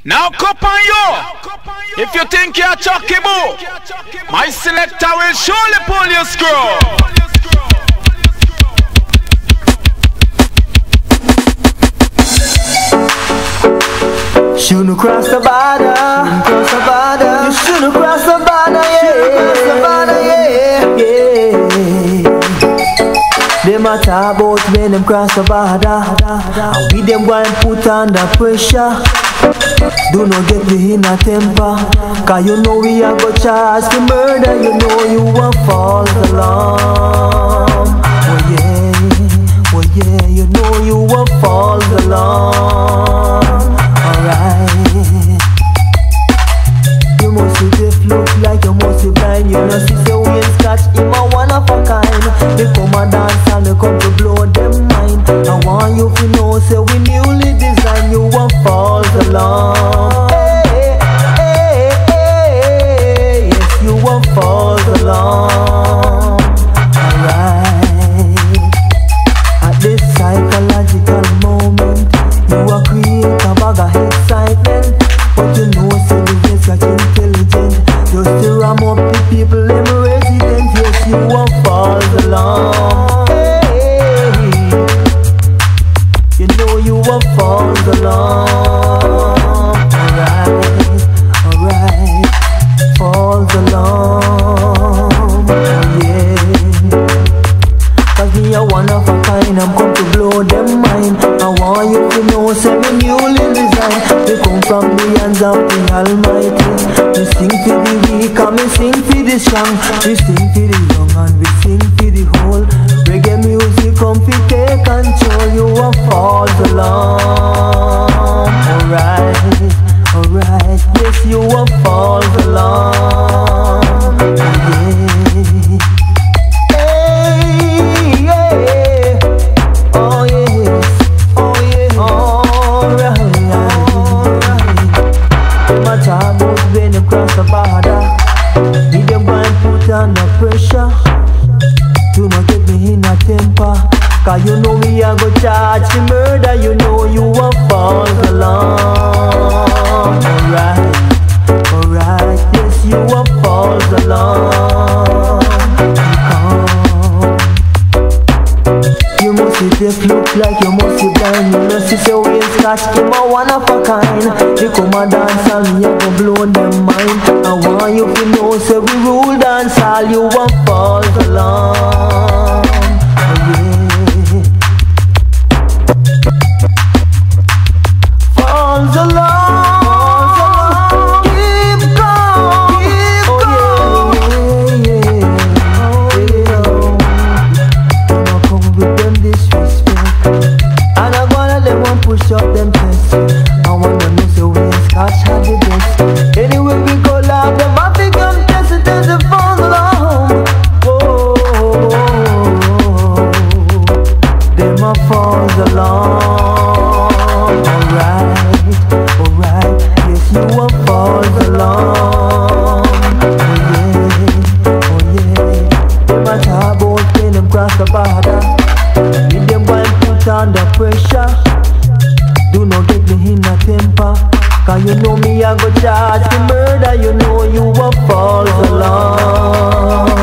Now cup on you. If you think you're Chucky Boo, my selector will surely pull your screw. Shouldn't cross the border. You shouldn't cross the border, yeah. Them a talk about when them cross the border, and we them go and put under pressure. Do not get me in a temper, cause you know we are go charge the murder. You know you a false alarm. Oh yeah, you know you a false alarm. Alright. You must see the look like you must be blind. You know see the way scratch him a one of a kind. They come a dance and they come to blow them mind. I want you to know say we newly designed. You a false alarm. Hey, yes you a false alarm. Alright. At this psychological moment, you a create a bag of excitement, but you know say the ways got intelligent. Just to ram up the people them resident. Yes you a false alarm. Hey, you know you a false alarm. Alright, false alarm. Oh yeah. Cause me a one of a kind, I'm come to blow them mind. I want you to know, say me newly designed. We come from the hands of the Almighty. We sing for the weak and we sing for the strong. We sing for the young and we sing for the whole. Reggae music come to take control. You a false alarm. Alright, yes you a false alarm. Under pressure, do not get me in a temper, cause you know we are go charge the murder. You know you a false alarm. Alright, yes you a false alarm. You must see the look like you must be blind. You know see your way scratch him a one of a kind. You come a dance and me a go blow them mind. I want you to know say we rule dance all. You a false alarm. Oh yeah. False alarm. Keep going. Oh yeah. Don't come with them disrespect. And I wanna them one push up them chest. I want them to say we scotch have the best. Anyway we go loud, them I become tested to the false alarm. Them a false alarm. Alright, yes you a false alarm. Oh yeah. Them a talk about when them cross the border. If them go and put under pressure, do not get me in a temper, cause you know me I go charge the murder. You know you a false alarm.